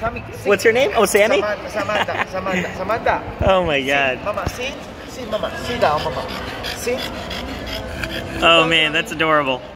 Sammy, What's her name? Oh, Sammy? Samantha. Oh my God. See, Mama, see? See, Mama. See down, Mama. See? Oh man, that's adorable.